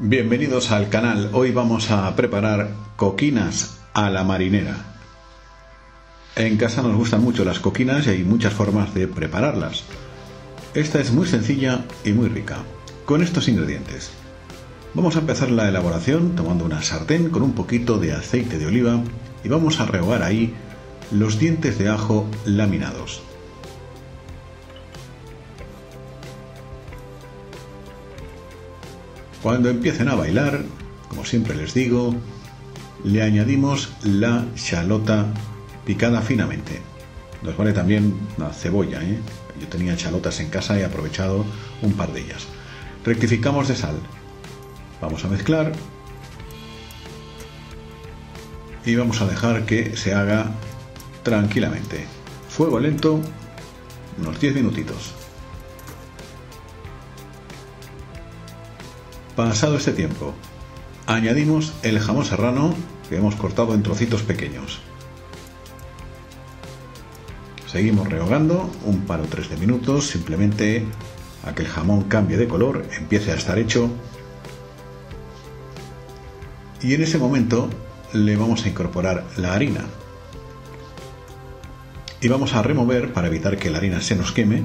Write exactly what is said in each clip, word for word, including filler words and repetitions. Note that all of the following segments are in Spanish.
Bienvenidos al canal. Hoy vamos a preparar coquinas a la marinera. En casa nos gustan mucho las coquinas y hay muchas formas de prepararlas. Esta es muy sencilla y muy rica, con estos ingredientes. Vamos a empezar la elaboración tomando una sartén con un poquito de aceite de oliva y vamos a rehogar ahí los dientes de ajo laminados. Cuando empiecen a bailar, como siempre les digo, le añadimos la shalota picada finamente. Nos vale también una cebolla, ¿eh? Yo tenía shalotas en casa y he aprovechado un par de ellas. Rectificamos de sal. Vamos a mezclar y vamos a dejar que se haga tranquilamente. Fuego lento, unos diez minutitos. Pasado este tiempo, añadimos el jamón serrano que hemos cortado en trocitos pequeños. Seguimos rehogando un par o tres de minutos, simplemente a que el jamón cambie de color, empiece a estar hecho. Y en ese momento le vamos a incorporar la harina. Y vamos a remover para evitar que la harina se nos queme.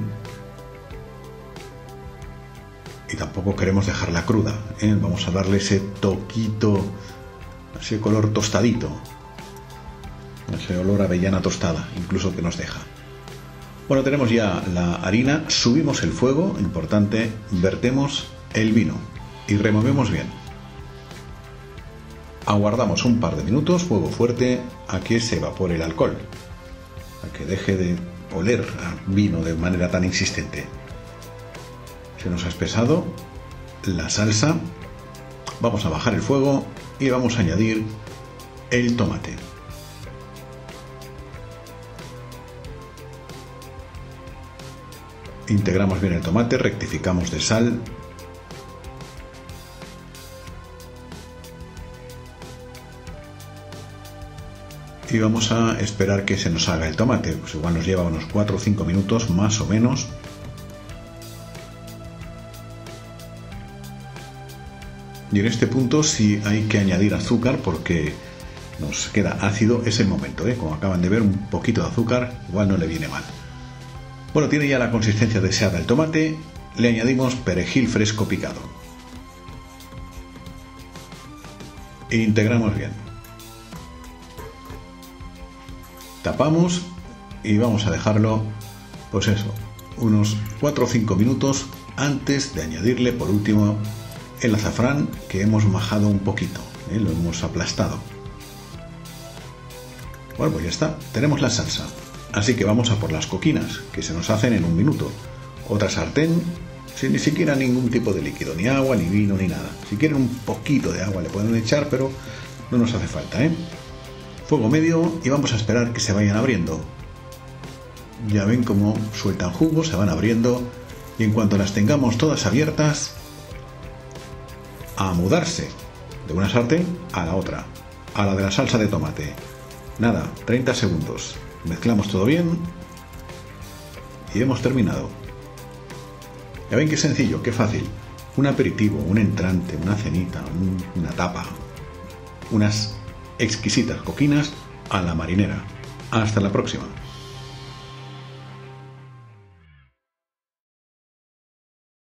Y tampoco queremos dejarla cruda, ¿eh? Vamos a darle ese toquito, ese color tostadito, ese olor a avellana tostada, incluso que nos deja. Bueno, tenemos ya la harina, subimos el fuego, importante, vertemos el vino y removemos bien. Aguardamos un par de minutos, fuego fuerte, a que se evapore el alcohol, a que deje de oler a vino de manera tan insistente. Se nos ha espesado la salsa, vamos a bajar el fuego y vamos a añadir el tomate. Integramos bien el tomate, rectificamos de sal. Y vamos a esperar que se nos haga el tomate, pues igual nos lleva unos cuatro o cinco minutos más o menos. Y en este punto sí hay que añadir azúcar porque nos queda ácido, es el momento, ¿eh? Como acaban de ver, un poquito de azúcar igual no le viene mal. Bueno, tiene ya la consistencia deseada el tomate, le añadimos perejil fresco picado. E integramos bien. Tapamos y vamos a dejarlo, pues eso, unos cuatro o cinco minutos antes de añadirle por último el azafrán que hemos majado un poquito, ¿eh? Lo hemos aplastado. Bueno, pues ya está, tenemos la salsa. Así que vamos a por las coquinas, que se nos hacen en un minuto. Otra sartén, sin ni siquiera ningún tipo de líquido, ni agua, ni vino, ni nada. Si quieren un poquito de agua le pueden echar, pero no nos hace falta, ¿eh? Fuego medio y vamos a esperar que se vayan abriendo. Ya ven cómo sueltan jugo, se van abriendo y en cuanto las tengamos todas abiertas, a mudarse de una sartén a la otra, a la de la salsa de tomate. Nada, treinta segundos. Mezclamos todo bien y hemos terminado. Ya ven qué sencillo, qué fácil. Un aperitivo, un entrante, una cenita, un, una tapa. Unas exquisitas coquinas a la marinera. Hasta la próxima.